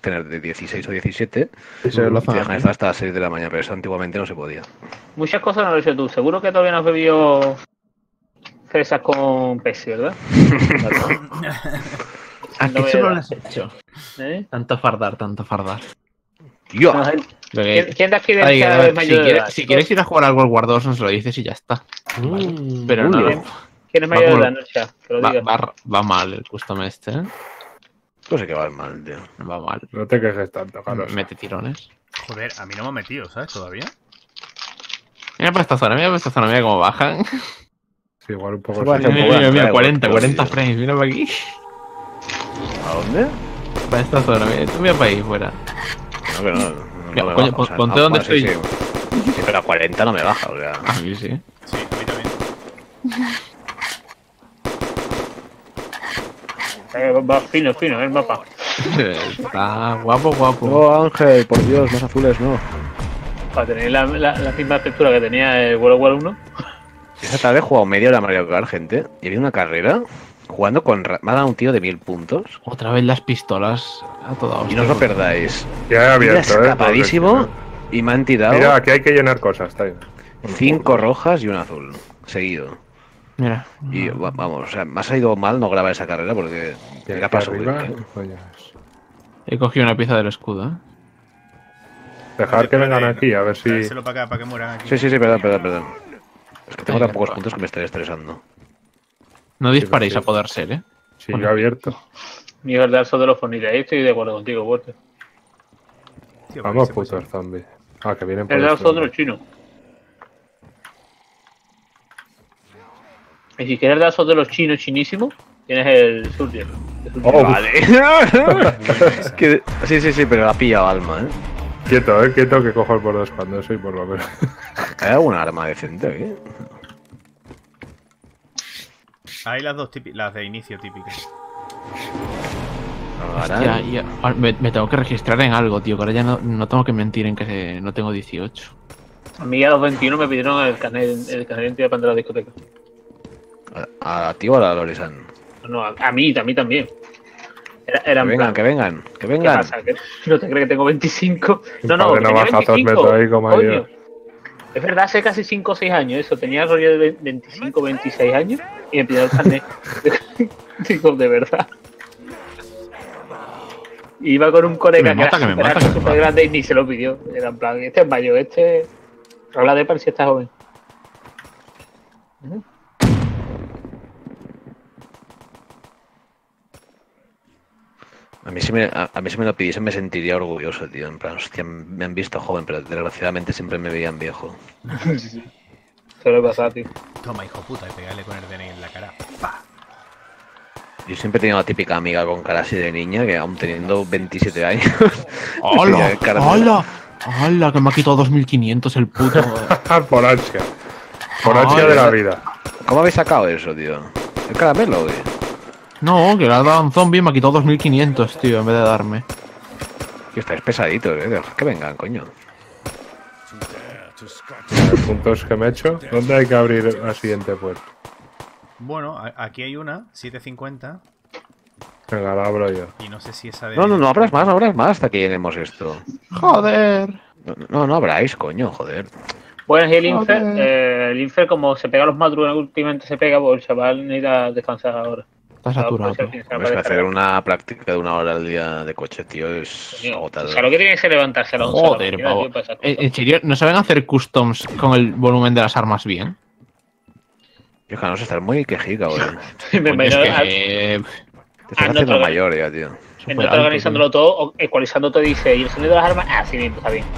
tener de 16 o 17 Eso es y te dejan estar hasta las 6 de la mañana, pero eso antiguamente no se podía. Muchas cosas no lo has hecho tú. Seguro que todavía no has bebido fresas con Pepsi, ¿verdad? ¿A qué solo lo has hecho? ¿Eh? Tanto fardar, tanto fardar. ¡Tío! No, ¿Quién de aquí de Ay, chat a ver, es mayor de edad? si quieres ir a jugar al World War 2, nos lo dices y ya está. Pero no, ¿Quién es mayor de edad en el chat? Que lo diga. va mal el custom este, ¿eh? No sé qué va mal, tío. Va mal. No te quejes tanto, Carlos. Mete tirones. Joder, a mí no me ha metido, ¿sabes? Todavía. Mira por esta zona, mira cómo bajan. Sí, igual un poco. Eso parece Sí. un poco Mira, Unravel, 40 tío. frames, mira para aquí. ¿A dónde? Para esta zona, mira, tú mira para ahí fuera. No, que no. Mira, me coño, baja, o sea, ponte no, donde bueno, sí, estoy. Sí, pero a 40 no me baja, o sea. A mí sí. Sí, a mí también. Va fino el mapa. Está guapo. No, Ángel, por Dios, más azules no. Para tener la misma textura que tenía el World War 1. Esa tarde he jugado media hora a Mario Kart, gente. Y había una carrera jugando con. Me ha dado un tío de 1000 puntos. Otra vez las pistolas a toda hostia. Y no os lo perdáis. Ya he Mira, abierto, escapadísimo y me han tirado Mira, aquí hay que llenar cosas, está bien. 5 rojas y un azul. Seguido. Mira. Y vamos, o sea, me ha salido mal no grabar esa carrera porque Y era aquí para arriba, subir. coño. He cogido una pieza del escudo, ¿eh? Dejar que vengan aquí, a ver si. Traérselo para acá, para que mueran aquí. Sí, perdón. Es que tengo tan pocos puntos que me estoy estresando. No disparéis sí. a poder ser, ¿eh? Sí, yo he abierto. Ni verdad, eso de los foniles. Ahí estoy de acuerdo contigo, Walter. Tío, Vamos, ¿por qué se putos zombies. Ah, que vienen por El Dark este Souls de lado. los chinos. Y si quieres el Dark Souls de los chinos chinísimos, tienes el Surger. Oh, Vale. Sí, pero la ha pillado Alma, ¿eh? Quieto, que cojo el por dos cuando soy por lo menos. ¿Hay alguna arma decente aquí? Hay las dos las de inicio típicas. Hostia, me tengo que registrar en algo, tío. Que ahora ya no tengo que mentir en que no tengo 18. A mí a los 21 me pidieron el carnet de identidad para entrar a la discoteca. ¿A ti o a la Lorisan? No, a mí también. Era Que vengan. ¿Qué pasa? ¿Que ¿No te crees que tengo 25? No, Padre, que tenía navajazos 25. meto ahí como Coño. yo. Es verdad, hace casi 5 o 6 años eso. Tenía rollo de 25, 26 años y me pidieron el carnet. Digo, de verdad. Iba con un colega que era súper grande y ni se lo pidió. Era en plan, este es mayor, este... Habla de par si está joven. A mí si me lo pidiesen me sentiría orgulloso, tío. En plan, hostia, me han visto joven, pero desgraciadamente siempre me veían viejo. Sí. Suele pasar, tío. Toma, hijo puta, y pegarle con el DNI en la cara. ¡Pah! Yo siempre he tenido la típica amiga con cara así de niña, que aún teniendo 27 años... ¡Hola! ¡Hola! Que me ha quitado 2500 el puto. Por ansia. Por ansia de la vida. ¿Cómo habéis sacado eso, tío? ¿El caramelo, güey? No, que le ha dado a un zombie y me ha quitado 2500, tío, en vez de darme. Que estáis pesaditos, dejad que vengan, coño. Los puntos que me he hecho. ¿Dónde hay que abrir la siguiente puerta? Bueno, aquí hay una, 750. Venga, la abro yo. Y no sé si esa de. No abras más hasta que llenemos esto. Joder. No abráis, coño, joder. Bueno, y el Infer, como se pega a los madrugas, últimamente se pega, pues el chaval necesita descansar ahora. Está saturado. Es que hacer una práctica de 1 hora al día de coche, tío, es agotador. O sea, lo que tiene que ser levantarse a las 11 Joder, pavo. ¿En serio? ¿No saben hacer customs con el volumen de las armas bien? Yo que no sé, estar muy quejica, güey. Te estás haciendo mayor ya, tío. En otro organizándolo todo, ecualizando todo, dice, ¿y el sonido de las armas? Ah, sí, bien, está bien.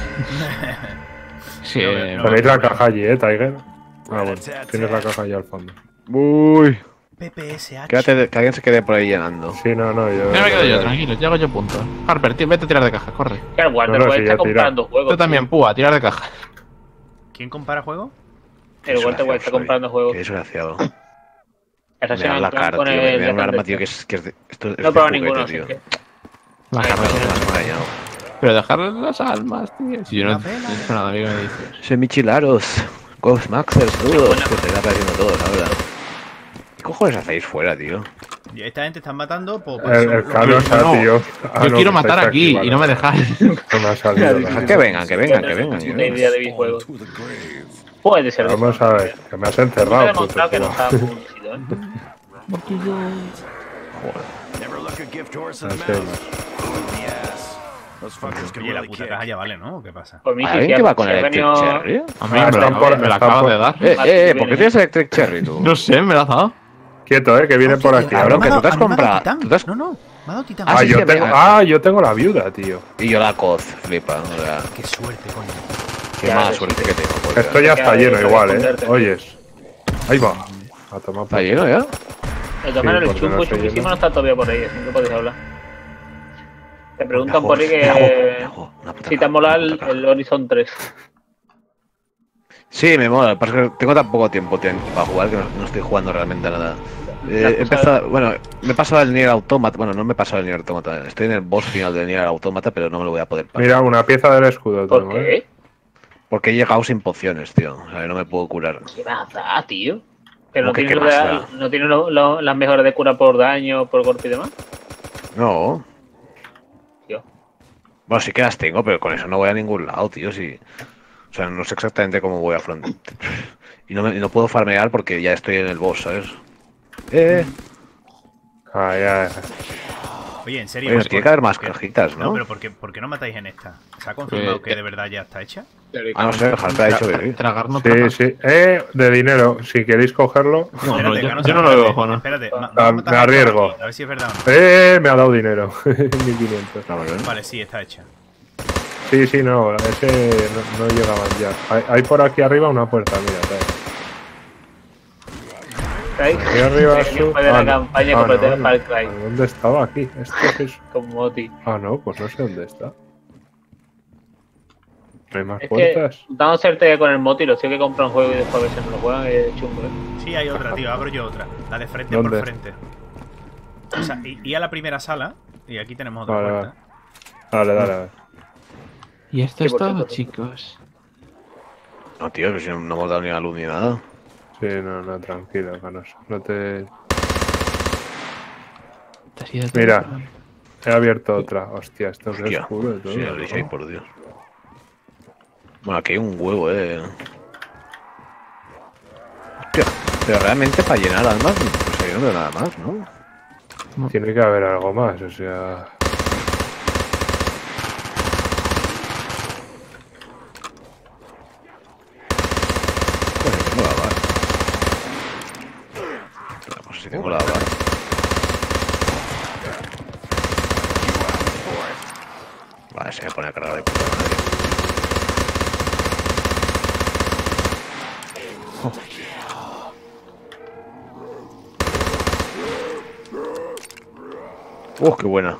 Sí, Tenéis la caja allí, Tiger. Ah, bueno, tienes la caja allí al fondo. Uy. PPSH. Quédate, que alguien se quede por ahí llenando. Sí, no, yo. Me quedo yo, tranquilo, llego yo punto. Harper, vete a tirar de caja, corre. Claro, Walter No, puede si estar ya comprando juegos. Tú también, púa, tirar de caja. ¿Quién compara juego? El Walter puede estar comprando juegos. Qué desgraciado. Me da la cara, tío. Me da un arma, tío, que es de... Esto es no prueba de ninguno, juguete, así tío. que... La carrera. Me has engañado. Pero dejarles las almas, tío. Si yo no he hecho nada, amigo, me dices. Semichilaros, Ghost Maxers, todos. Que te está apareciendo todos ahora. ¿Qué cojones hacéis fuera, tío? Y esta gente están matando por El Carlos, no. tío. Yo quiero matar aquí y no me dejáis. No me ha salido la- Que vengan, que vengan, que Una vengan. idea de videojuegos. Puede ser. Vamos a ver, que me has Me ha encerrado. demostrado que no puto. está producido, ¿eh? Oye, la puta caja ya vale, ¿no? ¿O qué pasa? Por mí, sí, ¿Alguien sí, que va con si ha Electric venido- Cherry? A mí me la están acabo por- de dar. ¿por qué tienes Electric Cherry tú? No sé, me la has dado. Quieto, que viene por aquí. cabrón, que tú te has A mí me ha dado comprado- titán. tú te has- No, no, me ha dado titán. Ah, sí, yo es tengo, verdad. yo tengo la viuda, tío. Y yo la coz, flipa. O sea, Qué suerte, coño. qué Ya, mala sí. suerte que tengo. colega. Esto ya está que lleno hay- igual, esconderte. Oyes. Ahí va. A tomar ¿Está por- lleno ya? De todas maneras, el porque no chungo se chunguísimo llena. no está todavía por ahí, así que podéis hablar. Te preguntan Me hago- por ahí me hago- que me hago una puta si te caja, ha molado una puta el Horizon 3. Sí, me mola. Lo que pasa es que tengo tan poco tiempo tío, para jugar que no estoy jugando realmente a nada. He empezado, bueno, me he pasado el Nier Automata. Bueno, no me he pasado el Nier Automata. Estoy en el boss final del Nier Automata, pero no me lo voy a poder pasar. Mira, una pieza del escudo ¿Por tengo, qué? Porque he llegado sin pociones, tío. O sea, no me puedo curar. ¿Qué más da, tío? Que no ¿Cómo que tiene, qué más da? no tiene las mejoras de cura por daño, por golpe y demás. No. Tío. Bueno, sí que las tengo, pero con eso no voy a ningún lado, tío. Sí. O sea, no sé exactamente cómo voy a afrontar. Y no puedo farmear porque ya estoy en el boss, ¿sabes? Ay, ay. Oye, en serio. Oye, ¿por tiene qué- que haber más por qué- cajitas, ¿no? No, pero ¿por qué no matáis en esta? ¿Se ha confirmado Pues, que de verdad ya está hecha? Ah, no sé, Jalpe ha dicho que sí. Tragar no Sí, tragar. sí. De dinero. Si queréis cogerlo. No, no, Espérate, yo, Cano, yo no lo espérate, veo, Juana. Espérate, Ah, vamos a matar me a arriesgo. Juan aquí, a ver si es verdad o no. Me ha dado dinero. 1500. Vale, sí, está hecha. Sí, sí, no. Ese no llegaban ya. Hay por aquí arriba una puerta, mira. Ahí Aquí arriba el link de la campaña completa de Far Cry. ¿Dónde estaba aquí? ¿Esto qué es? Con Moti. Ah, no, pues no sé dónde está. ¿No hay más Es que puertas? dando suerte con el Moti, los tíos que compran un juego y después a veces no lo juegan, es chungo, ¿eh? Sí, hay otra, tío. Abro yo otra. La de frente ¿Dónde? por frente. O sea, y a la primera sala. Y aquí tenemos otra Vale, puerta. Dale, dale, dale. Y esto Sí, es por todo, cierto. chicos. No, tío, pero si no hemos dado ni la luz ni nada. Sí, no, tranquilo, Canoso. No te... Te has ido todo. Mira, he abierto otra. Hostia, esto es Hostia, oscuro y todo. sí, lo dije ahí, por Dios. Bueno, aquí hay un huevo, Hostia, pero realmente para llenar almas, pues ahí no veo nada más, ¿no? Tiene que haber algo más, o sea... Pues si tengo la bar. Pues si tengo la bar. Vale, se me pone a cargar de puta madre. Qué buena.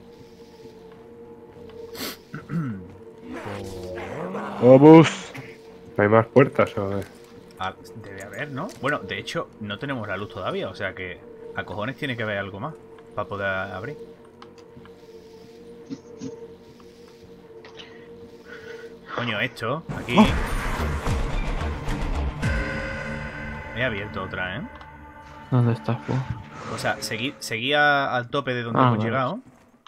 Vamos. ¿No hay más puertas o qué? Ah, debe haber, ¿no? Bueno, de hecho, no tenemos la luz todavía. O sea que a cojones tiene que haber algo más para poder abrir. Coño, esto, aquí. He abierto otra, ¿eh? ¿Dónde estás, Fu? O sea, seguí al tope de donde Ah, hemos vale. llegado.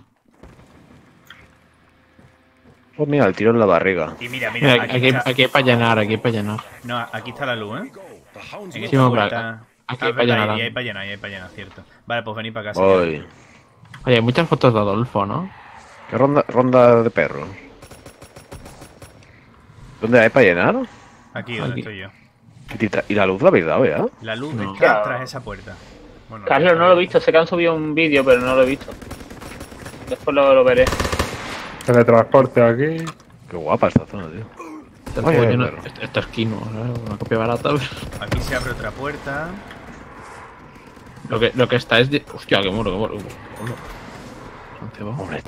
Pues mira, el tiro en la barriga. Y mira, Mira, aquí está, aquí hay para llenar, aquí hay para llenar. no, aquí está la luz, ¿eh? En Sí, esta no, puerta. claro. Aquí Ah, hay para verdad, llenar. y hay para llenar, y hay para llenar, cierto. Vale, pues venid para casa. Uy. Oye, hay muchas fotos de Adolfo, ¿no? ¿Qué ronda de perro? ¿Dónde hay para llenar? Aquí donde Aquí. estoy yo. ¿Y la luz la habéis dado ya? La luz No. está tras esa puerta. Bueno, Carlos, no lo he visto, sé que han subido un vídeo, pero no lo he visto. Después lo veré. Teletransporte aquí. Qué guapa esta zona, tío. El Oye, juego lleno- perro. esto es Kino, ¿sabes? Una copia barata. Aquí se abre otra puerta. Lo que está es... Hostia, que muro, que muro. Han cebado. Hombre,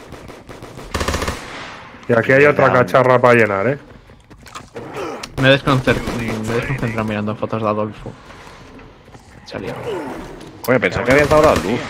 Y aquí hay otra cacharra para llenar, ¿eh? Me he desconcentrado mirando fotos de Adolfo. Salía. oye, pensaba que habías dado la luz.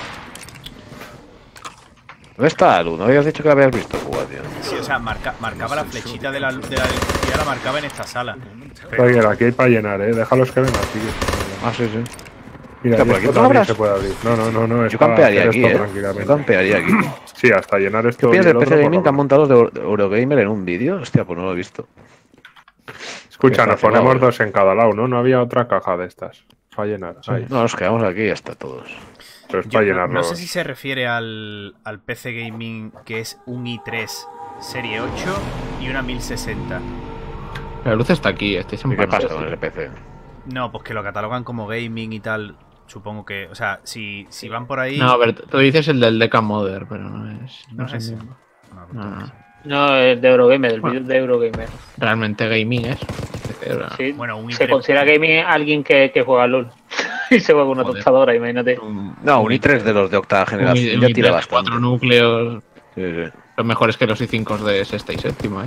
¿Dónde está la luz? ¿No habías dicho que la habías visto, Cuba, tío? Sí, o sea, marcaba la flechita de la electricidad, la marcaba en esta sala. Oye, aquí hay para llenar, ¿eh? Déjalos que vengan, tío. Ah, sí, sí. Mira, Hostia, por y aquí esto no también habrás- se puede abrir. No. Yo es para campearía hacer aquí, esto Yo tranquilamente. campearía aquí. Sí, hasta llenar ¿Qué esto y opinas el del PC otro, Gaming pues que han vamos. montado los de Eurogamer en un vídeo? Hostia, pues no lo he visto. Escucha, Está nos ponemos cebado, ¿eh? 2 en cada lado, ¿no? No había otra caja de estas. Para llenar. Sí. Ahí. No, nos quedamos aquí y ya está todos. Pero es Yo para no llenarlos. sé si se refiere al PC Gaming que es un i3 Serie 8 y una 1060. La luz está aquí, estáis en ¿Y qué paz. pasa con el PC? No, pues que lo catalogan como gaming y tal. Supongo que, o sea, si van por ahí... No, a ver, tú dices el del Deca Modder, pero no es. No No es el es ese. mismo. No, No. No, es de Eurogamer, el Bueno. vídeo de Eurogamer. Realmente gaming es. Sí, Bueno, un se i3 considera gaming alguien que juega LOL. Y se juega con una Joder. tostadora, imagínate. No, un i3 de los de octava generación ya tira bastante. 4 núcleos Sí, sí. son mejores que los i5 de sexta y séptima, ¿eh?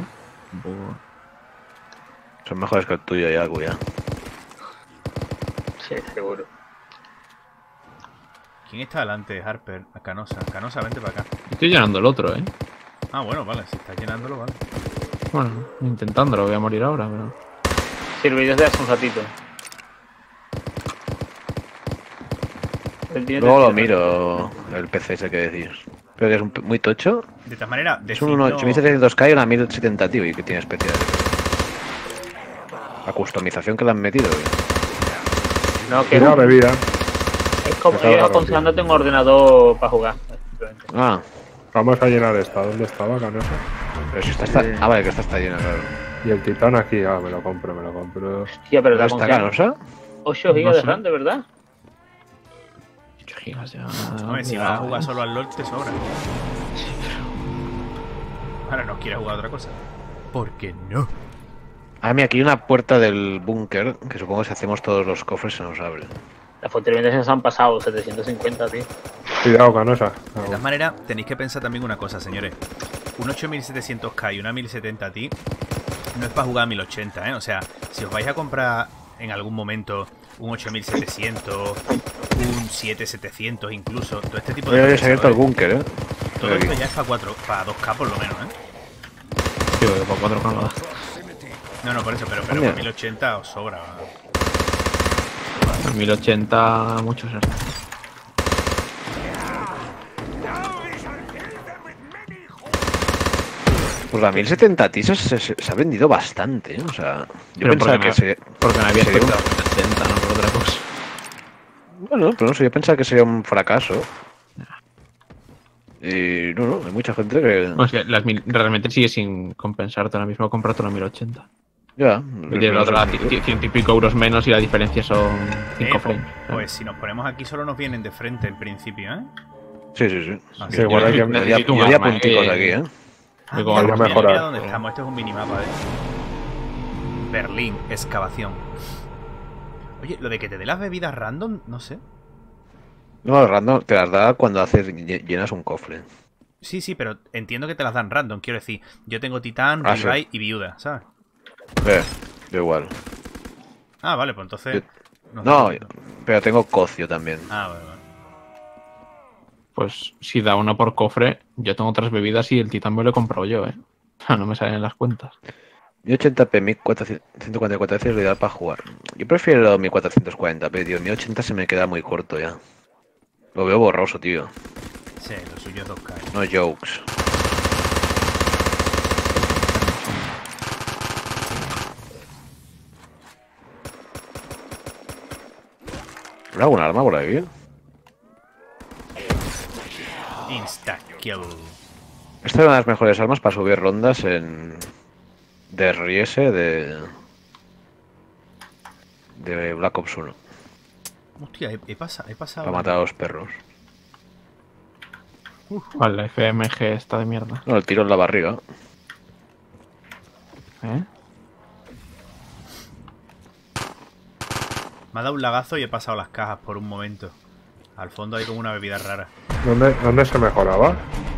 Son mejores que el tuyo ya, cuya. Sí, seguro. ¿Quién está delante? Harper, a Canosa. Canosa, vente para acá. Estoy llenando el otro, ¿eh? Ah, bueno, vale, si estás llenándolo, vale. Bueno, intentándolo, voy a morir ahora, pero. Sí, el vídeo es de hace un ratito. El vídeo Luego de- lo miro, el PC ese que decís. Creo que es muy tocho. De todas maneras, Es un 8700K y una 1070, tío. ¿Y qué tiene especial? La customización que le han metido. No, que Mira, bebida. es como Estaba ellos rápido. aconsejándote un ordenador para jugar. Simplemente. Ah, Vamos a llenar esta. ¿Dónde estaba, Canosa? pero si esta está. Ah, vale, que esta está llena, claro. Y el titán aquí. Ah, me lo compro. Tía, pero te ¿Dónde está aconsejan Canosa? 8 GB No de sé. RAM, ¿de verdad? 8 gigas ya. Hombre, si vas a jugar solo al LoL, te sobra. Ahora no quieres jugar a otra cosa. ¿Por qué no? Ah, mira, aquí hay una puerta del búnker que supongo que si hacemos todos los cofres se nos abre. Las fortificaciones se han pasado 750, tío. Cuidado, Canosa. De todas maneras, tenéis que pensar también una cosa, señores. Un 8700K y una 1070 Ti no es para jugar a 1080, ¿eh? O sea, si os vais a comprar en algún momento un 8700, un 7700 incluso, todo este tipo de Voy a abrir abierto el procesadores, búnker, todo Aquí. esto ya es para 2K por lo menos, ¿eh? Tío, que por 4K no da. No, por eso, pero Mira. para 1080 os sobra. En 1080 muchos es. Pues la 1070 Ti se ha vendido bastante, ¿eh? O sea, yo Pero pensaba porque que sería... Porque no había sería un- expectado 70, no por otra cosa. Bueno, pero no sé, yo pensaba que sería un fracaso. Y no, hay mucha gente que... No, es que realmente sigue sin compensarte ahora mismo comprarte una 1080. Ya. Y la otra 100 y pico euros menos y la diferencia son 5 Pues, frames. pues si nos ponemos aquí solo nos vienen de frente en principio, ¿eh? Sí, sí, sí. Así Sí, igual hay que- necesito un Yo haría arma, punticos aquí, ¿eh? Ah, Digo, mira, vaya a mira, mejorar. mira dónde estamos. Este es un minimapa de Berlín, excavación. Oye, lo de que te dé las bebidas random, no sé. No, random te las da cuando haces llenas un cofre. Sí, sí, pero entiendo que te las dan random. Quiero decir, yo tengo titán, Ah, sí. revive y viuda, ¿sabes? Yo igual. Ah, vale, pues entonces... No, pero tengo cocio también. Ah, vale, vale. Pues si da una por cofre, yo tengo otras bebidas y el titán me lo he comprado yo, ¿eh? No me salen las cuentas. 1080p, 1444 Hz es lo ideal para jugar. Yo prefiero 1440p, tío. 1080 se me queda muy corto ya. Lo veo borroso, tío. Sí, lo suyo es 2K. No jokes. ¿Habrá algún arma por aquí? Insta-kill. Esta es una de las mejores armas para subir rondas en DRS de Black Ops 1. Hostia, he pasado... Para matar a los perros. Vale, la FMG está de mierda. No, el tiro en la barriga. ¿Eh? Me ha dado un lagazo y he pasado las cajas por un momento. Al fondo hay como una bebida rara. ¿Dónde se mejoraba?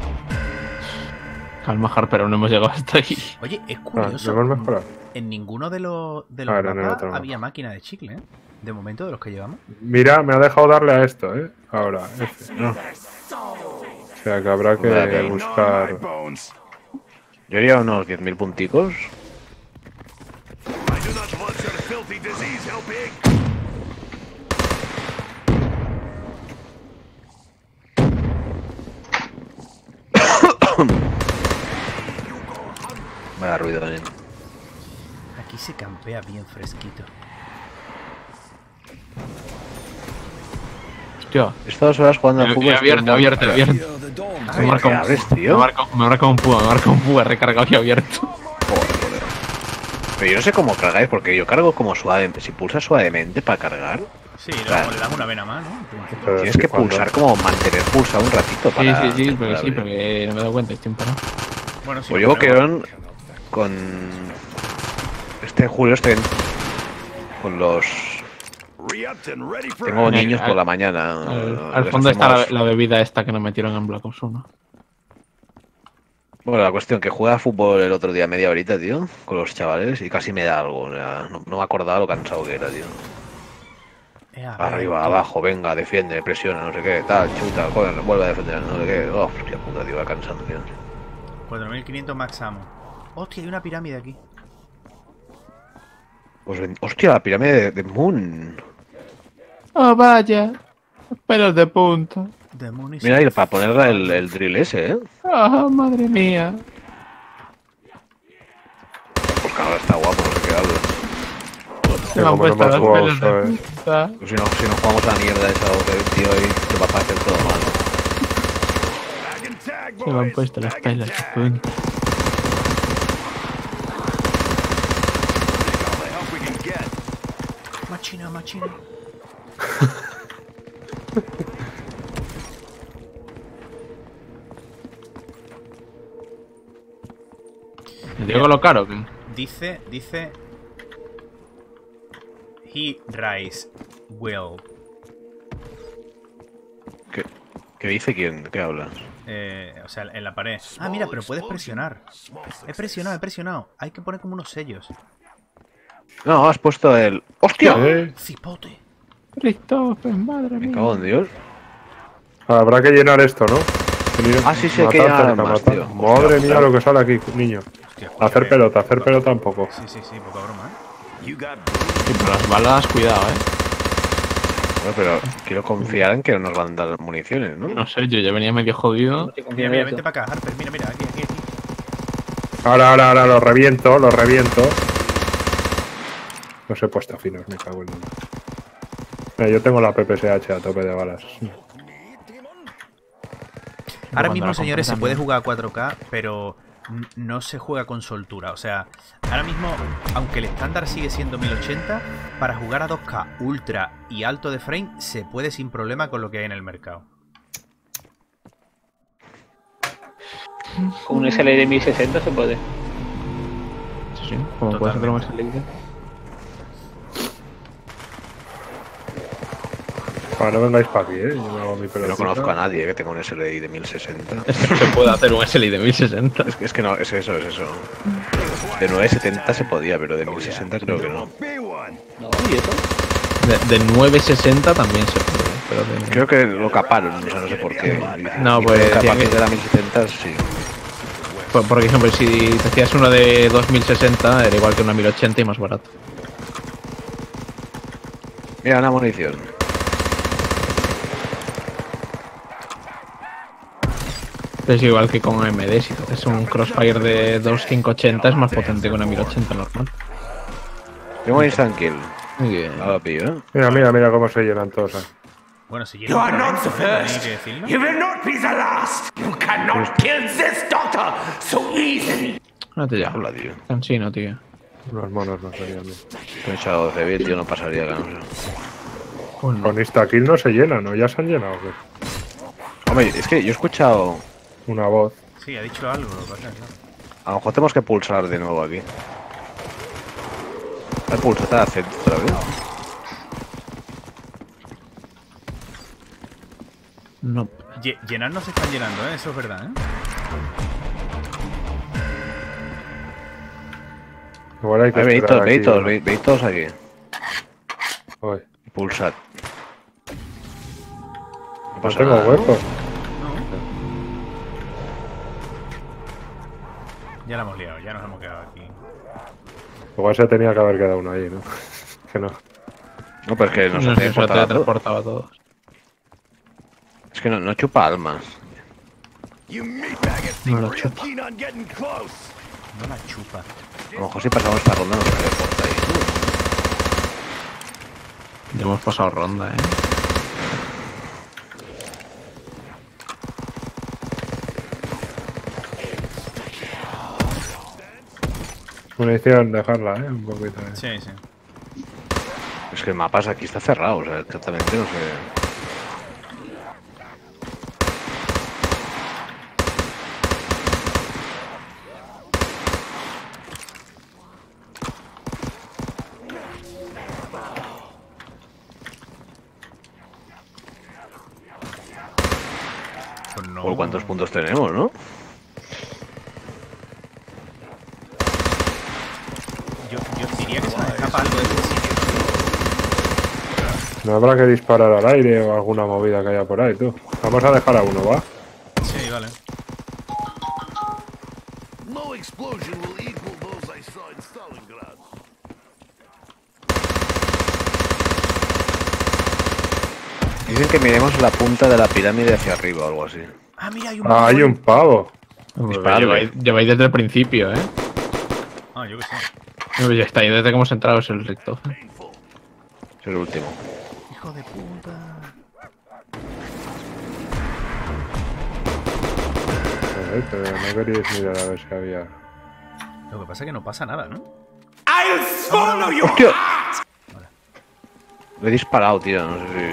Calma, Harper, aún no hemos llegado hasta ahí. Oye, es Ah, curioso. ¿lo hemos mejorado? En ninguno de los Ah, era en el mapas otro mapa. había máquina de chicle, ¿eh? De momento, de los que llevamos. Mira, me ha dejado darle a esto, ¿eh? Ahora, este. O sea que habrá que Vale. buscar... Yo haría unos 10.000 punticos. Vaya ruido, Aquí se campea bien fresquito. Hostia. Estas 2 horas jugando al fútbol. Abierto. Me marca ¿Qué abres, tío? me marca un púa, recargado y abierto. Joder. Pero yo no sé cómo cargáis, porque yo cargo como suave. Si pulsas suavemente para cargar, Sí, Claro. le das una vena más, ¿no? Pero tienes que cuando- pulsar como mantener pulsado un ratito para. Sí, para abrir. porque no me he dado cuenta, estoy parado. Bueno, sí. Pues lo yo ponemos. con este Julio estoy con los. Tengo niños por la mañana. Al les fondo está hacemos- la bebida esta que nos metieron en Black Ops 1. Bueno, la cuestión que juega fútbol el otro día media horita, tío, con los chavales y casi me da algo. O sea, no me acordaba lo cansado que era, tío. Arriba, abajo, venga, defiende, presiona, no sé qué, tal, chuta, joder, vuelve a defender, no sé qué. Oh, hostia puta, tío, va cansando, tío. 4500 max ammo. Hostia, hay una pirámide aquí. Pues, hostia, la pirámide de Moon. Oh, vaya. Pelos de punta. De munición. Mira, y para poner el drill ese, ¿eh? Oh, madre mía. Pues claro, está guapo, no sé qué hablo. Se me han como no puesto hemos los jugado, pelos de ¿sabes? punta. Pues si no jugamos a la mierda esa, tío, ahí te va a parecer todo mal. Se me han puesto los pelos de punta. Machina. ¿Me digo lo caro? ¿Qué? Dice. He rise will. ¿Qué dice quién? ¿Qué hablas? O sea, en la pared. Ah, mira, pero puedes presionar. He presionado. Hay que poner como unos sellos. No, has puesto el. ¡Hostia! Cipote. Christopher, madre Me mía. cago en Dios. Habrá que llenar esto, ¿no? Venir Ah, sí, sí, matar hay que llenar cerca, más, matar. tío. Madre Hostia, mía, lo que sale aquí, niño. Hostia, Hacer pelota un poco. Sí, poca broma, ¿eh? Sí, pero las balas, cuidado, Bueno, pero quiero confiar en que no nos van a dar municiones, ¿no? No sé, yo ya venía medio jodido. No te confío en Mira, eso. vente para acá, Harper. Mira, aquí. Ahora, lo reviento. Los he puesto finos, me cago en uno. Mira, yo tengo la PPSH a tope de balas. Ahora Cuando mismo, la señores, se compras puede también. jugar a 4K, pero no se juega con soltura. O sea, ahora mismo, aunque el estándar sigue siendo 1080, para jugar a 2K ultra y alto de frame se puede sin problema con lo que hay en el mercado. Con un SLI de 1060 se puede. Sí, como puedes hacer un SLI. Ahora no vengáis para aquí, yo me hago mi pelota. No conozco a nadie que tenga un SLI de 1060. Se puede hacer un SLI de 1060. Es que no, es eso. De 970 se podía, pero de 1060 creo que no. No, ¿y eso? De 960 también se puede, pero de... Creo que lo caparon, o sea, no sé por qué. No, Y pues, creo que a tiene partir que- de la 1070 sí. Por ejemplo, si te hacías uno de 2060, era igual que una 1080 y más barato. Mira, una munición. Es igual que con AMD, si haces un Crossfire de 2580 es más potente que una 1080 normal. Tengo un instant kill. Muy bien. Ahora lo pillo, ¿eh? Mira cómo se llenan todos. Bueno, si llega un momento, ¿no? Hay que decirlo. You will not be the last. You cannot kill this doctor so easily. No te Habla, tío. Cansino, tío. Los monos no serían bien. He echado 12.000, tío, no pasaría ganas. Pues no. Con Instakill no se llenan, ¿no? Ya se han llenado. ¿Qué? Hombre, es que yo he escuchado. Una voz. Sí, ha dicho algo, lo que pasa, claro. A lo mejor tenemos que pulsar de nuevo aquí. ¿Hay pulsar a centro otra vez? No. Llenar no se están llenando, ¿eh? Eso es verdad, ¿eh? Igual hay que Veis esperar todos, aquí, ¿no? veis todos aquí. Uy, Pulsar. No no pasa tengo nada, ¿no? hueco. Ya la hemos liado, ya nos hemos quedado aquí. Igual se tenía que haber quedado uno ahí, ¿no? Que no. No, pero es que No nos sé, hace eso te portar a todos. transportaba a todos. Es que no chupa almas. You meatbaggers No seem lo real chupa. keen on getting close. No la chupa. A lo mejor si pasamos esta ronda nos teleporta ahí. Ya hemos pasado ronda, Munición, dejarla, un poquito. Sí, sí. Es que el mapa aquí está cerrado, o sea, exactamente no sé. Pues no. ¿Por cuántos puntos tenemos, no? Yo diría que se nos escapa algo de este sitio. No habrá que disparar al aire o alguna movida que haya por ahí, tú. Vamos a dejar a uno, ¿va? Sí, vale. No explosion will equal those I saw in Stalingrad. Dicen que miremos la punta de la pirámide hacia arriba o algo así. Ah, mira, hay un Ah, hay un pavo. ¿eh? Lleváis desde el principio, ¿eh? Ah, yo qué sé. Ya está ahí desde que hemos entrado, es el recto. Es el último. Hijo de puta. Pero no queríais mirar a ver si había... Lo que pasa es que no pasa nada, ¿no? I'll swallow your ¡Hostia! heart! Le he disparado, tío, no sé si...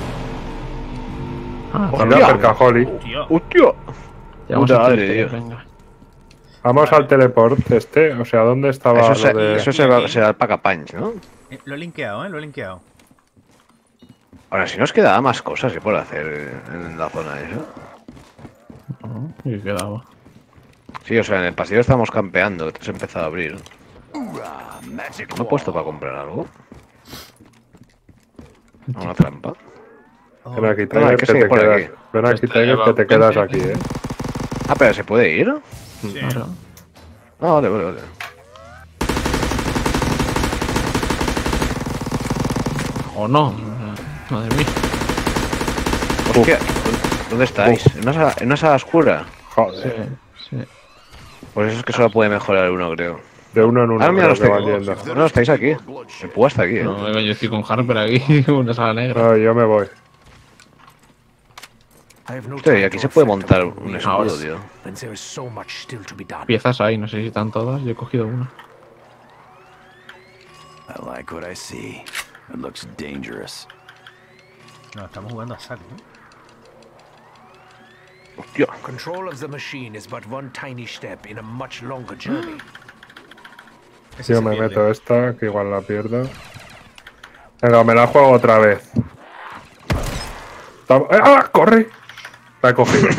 Ah, Mira, Percajoli. Tío. ¡Hostia! Llevamos Puta el madre, triste, tío. venga. Vamos al teleport o sea, ¿dónde estaba Eso, lo de...? eso será el Pack-a-Punch, ¿no? Lo he linkeado, ¿eh? Lo he linkeado. Ahora, si nos quedaba más cosas que por hacer en la zona esa. Y quedaba. Sí, o sea, en el pasillo estábamos campeando, que se ha empezado a abrir. Hoorah, magic ¿Me he puesto para comprar algo? Una trampa. Ven aquí, Bueno, hay Tiger, que que seguir te por quedas. aquí. Ven aquí, Está Tiger, que llevado te quedas 20. aquí, Ah, pero ¿se puede ir? Sí. Claro. Ah, vale, vale, vale. O no. Madre mía. Hostia, ¿dónde estáis? ¿En una sala oscura? Joder. Sí. Pues eso es que solo puede mejorar uno, creo. De uno en uno, Ah, mira, creo que van los yendo. no, estáis aquí. El Púa está aquí, No, yo estoy con Harper aquí, una sala negra. No, yo me voy. I have no Hostia, y time aquí to se puede reflect montar upon un the escudo, realities, tío. when there is so much still to be done. Piezas hay, no sé si están todas, yo he cogido una. I like what I see. It looks dangerous. No, estamos jugando a saco, ¿no? Hostia. Control of the machine is but one tiny step in a much longer journey. Ese Yo se me pierde. meto esta, que igual la pierdo. Venga, me la juego otra vez. ¡Ah! ¡Corre! La he cogido.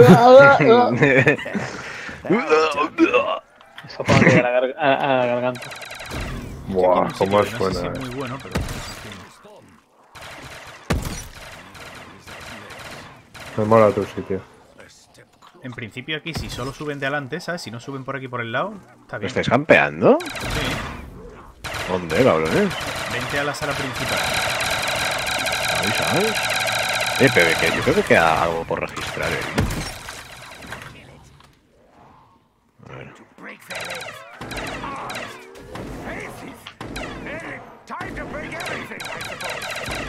Eso para llegar a la garganta. Buah, Aquí cómo un sitio que no sé si suena. es muy bueno, pero... Me mola tu sitio. En principio aquí si solo suben de adelante, ¿sabes? Si no suben por aquí por el lado, está ¿Me bien. estáis campeando? Sí. ¿Dónde, cabrones? Vente a la sala principal. Ahí, ¿sabes? Pero que yo creo que queda algo por registrar, A ver. Time to break everything, I suppose.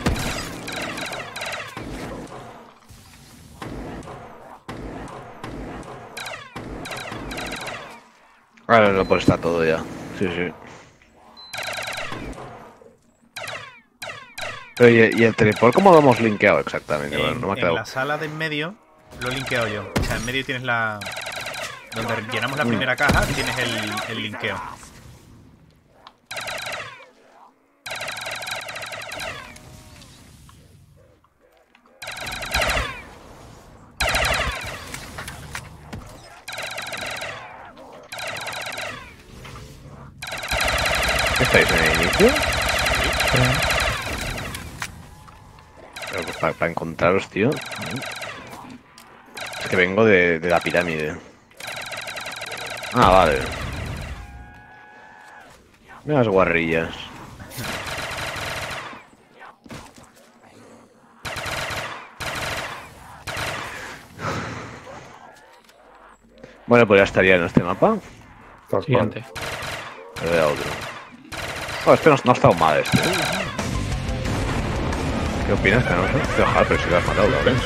Ahora no, pues está todo ya. Sí, sí. Pero ¿y el teleport cómo lo hemos linkeado exactamente? Bueno, no me ha En quedado. la sala de en medio lo he linkeado yo. O sea, en medio tienes la... Donde llenamos la primera caja, tienes el linkeo. ¿Qué estáis en el inicio? Pero pues para encontraros, tío. Es que vengo de la pirámide. Ah, vale. Mira las guarrillas. Bueno, pues ya estaría en este mapa. Tal Siguiente. Me veo otro. Oh, este no ha estado mal, este. ¿Qué opinas, Canoso? Tío, joder, pero si lo has matado, Lorenz.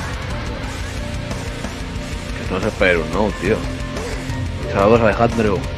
Esto no se puede ir un no, tío. Saludos, Alejandro.